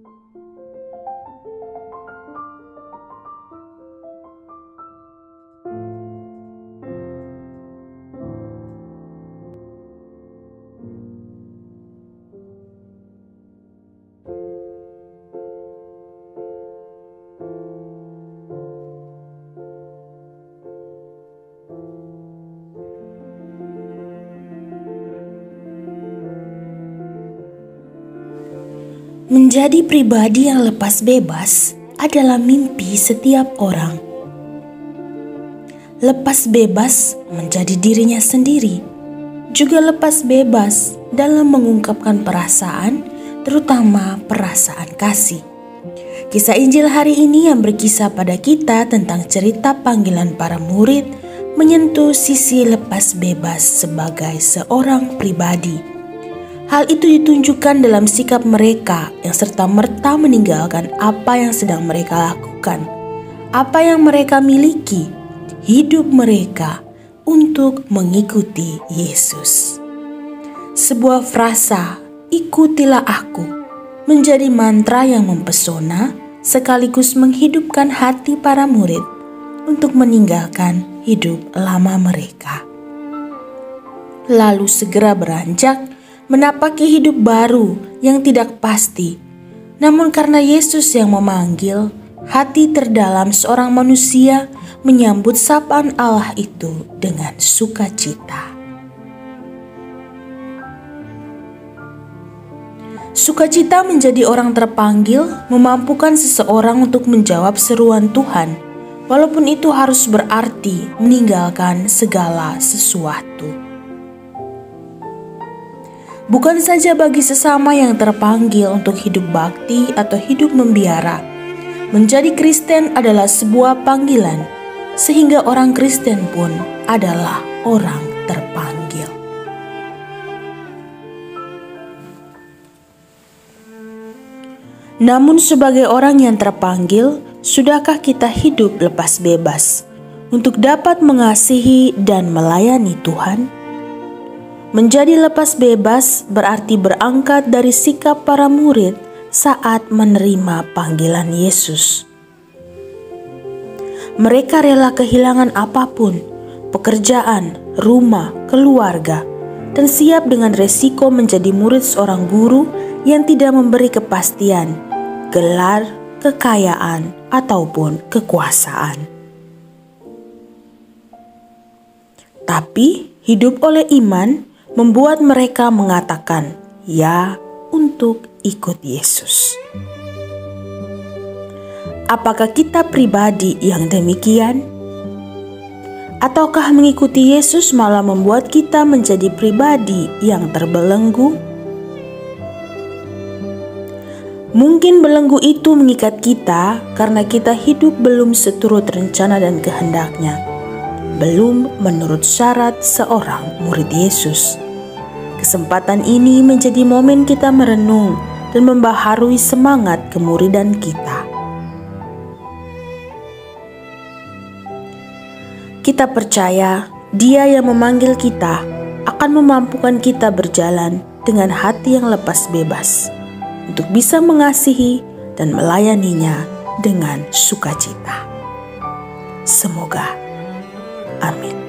Menjadi pribadi yang lepas bebas adalah mimpi setiap orang. Lepas bebas menjadi dirinya sendiri, juga lepas bebas dalam mengungkapkan perasaan, terutama perasaan kasih. Kisah Injil hari ini yang berkisah pada kita tentang cerita panggilan para murid menyentuh sisi lepas bebas sebagai seorang pribadi. Hal itu ditunjukkan dalam sikap mereka yang serta-merta meninggalkan apa yang sedang mereka lakukan, apa yang mereka miliki, hidup mereka untuk mengikuti Yesus. Sebuah frasa, "Ikutilah aku," menjadi mantra yang mempesona sekaligus menghidupkan hati para murid untuk meninggalkan hidup lama mereka. Lalu segera beranjak menapaki hidup baru yang tidak pasti. Namun karena Yesus yang memanggil, hati terdalam seorang manusia menyambut sapaan Allah itu dengan sukacita. Sukacita menjadi orang terpanggil memampukan seseorang untuk menjawab seruan Tuhan, walaupun itu harus berarti meninggalkan segala sesuatu. Bukan saja bagi sesama yang terpanggil untuk hidup bakti atau hidup membiara. Menjadi Kristen adalah sebuah panggilan, sehingga orang Kristen pun adalah orang terpanggil. Namun sebagai orang yang terpanggil, sudahkah kita hidup lepas bebas untuk dapat mengasihi dan melayani Tuhan? Menjadi lepas bebas berarti berangkat dari sikap para murid saat menerima panggilan Yesus. Mereka rela kehilangan apapun, pekerjaan, rumah, keluarga, dan siap dengan resiko menjadi murid seorang guru yang tidak memberi kepastian, gelar, kekayaan, ataupun kekuasaan. Tapi hidup oleh iman membuat mereka mengatakan ya untuk ikut Yesus. Apakah kita pribadi yang demikian? Ataukah mengikuti Yesus malah membuat kita menjadi pribadi yang terbelenggu? Mungkin belenggu itu mengikat kita karena kita hidup belum seturut rencana dan kehendaknya, belum menurut syarat seorang murid Yesus. Kesempatan ini menjadi momen kita merenung dan membaharui semangat kemuridan kita. Kita percaya Dia yang memanggil kita akan memampukan kita berjalan dengan hati yang lepas bebas untuk bisa mengasihi dan melayaninya dengan sukacita. Semoga. Amin.